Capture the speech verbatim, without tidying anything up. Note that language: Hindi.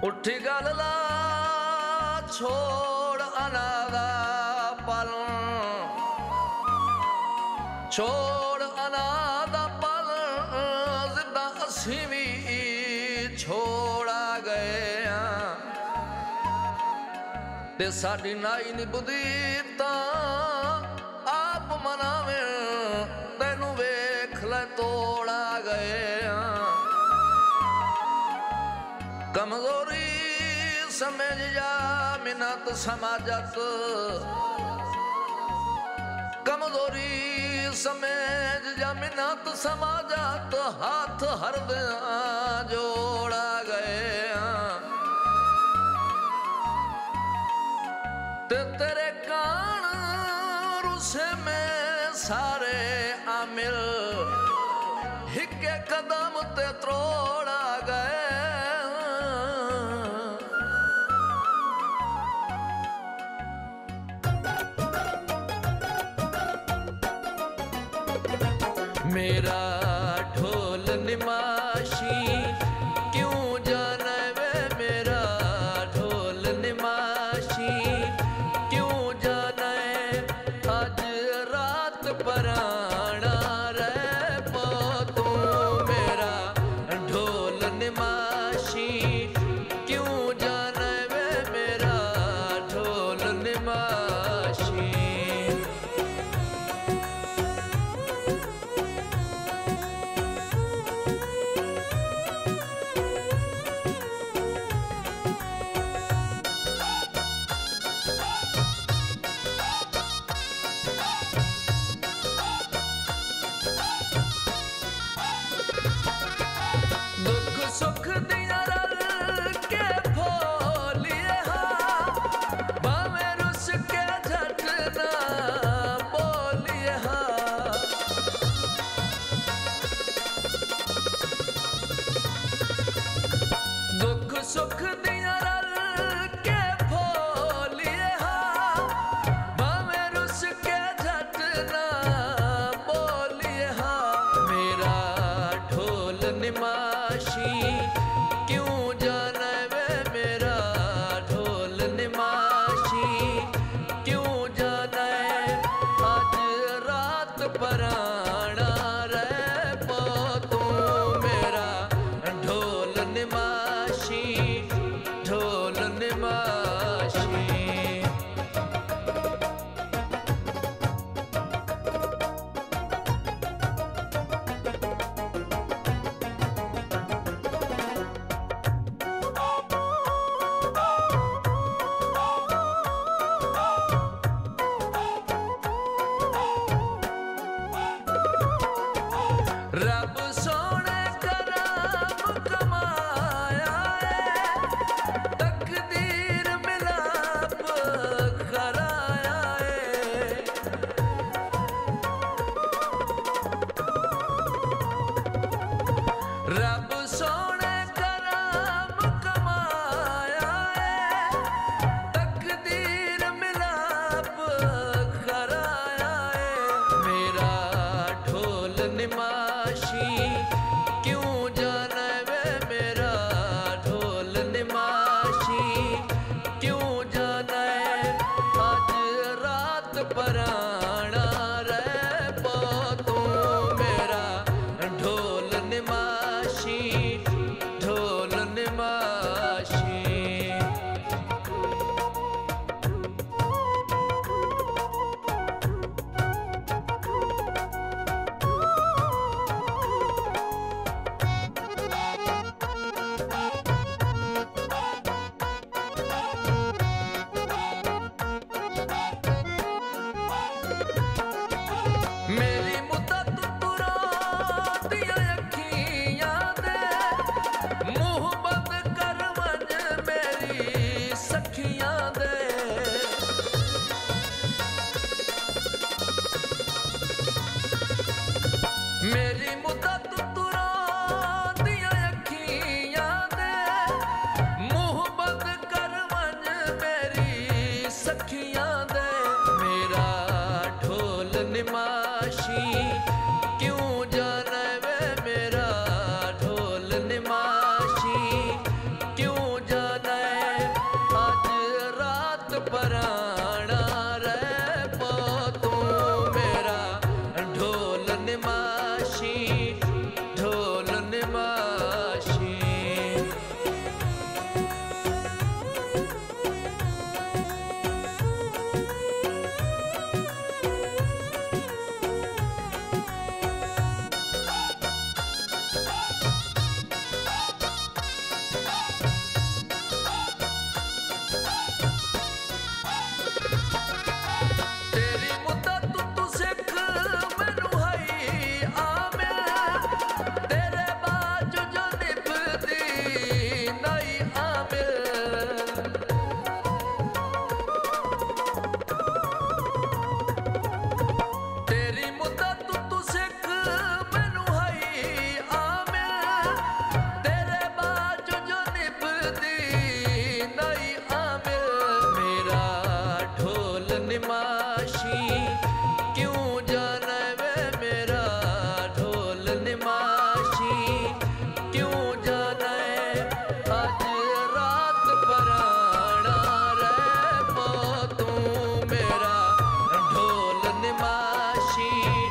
उठी गल ला छोड़ अनादा पालन, छोड़ अनादा पालन, जिद्दां असीं भी छोड़ा गए हां ते साडी नाई नी बुधी तां आप मनावे तैनू वेख लै तोड़ा गए हां। कमजोरी समझ जा मिन्नत समाजत, कमजोरी समझ जा मिन्नत समाजत, हाथ हरदियां जोड़ा गए हां ते तेरे कान रुसे में सारे आमिल हिके कदम ते त्रोड़ा गए। मेरा ढोल निमाशी क्यों जाने वे, मेरा ढोल निमाशी क्यों जाने, आज रात पराना रे पो तू। मेरा ढोल निमाशी क्यों जाने वे, मेरा ढोल निमाशी। सुख दिया रल के फोलिए हा, भावे रुस के झट ना बोलिए हा। दुख सुख दिया रल के फोलिए हा, भावे रुस के झट ना बोलिए हा। मेरा ढोल निमाशी क्यों जाने वे, मेरा ढोल निमाशी क्यों जाने, आज रात पराना रे पो तू। मेरा ढोल निमाशी, ढोल निमाशी। रब सोने कराम कमाया है, तकदीर मिलाप कराया है। रब सोने कराम कमाया है, तकदीर मिलाप कराया है। मेरा ढोल निमाशी क्यों जाने वे, मेरा ढोल निमाशी क्यों जाने, आज रात पराना रे पो तू। मेरा ढोल निमाशी, ढोल निमाशी। मेरी मुद्दत तुरा दिया अखियां दे, मुँह बंद कर वंज मेरी सखियां दे। मेरी मुद्दत तुरा दिया अखियां दे, मुँह बंद कर वंज मेरी सखियां दे। मेरा ढोल निमाशी क्यों जाने वे, मेरा ढोल निमाशी क्यों जाने। ਨੀ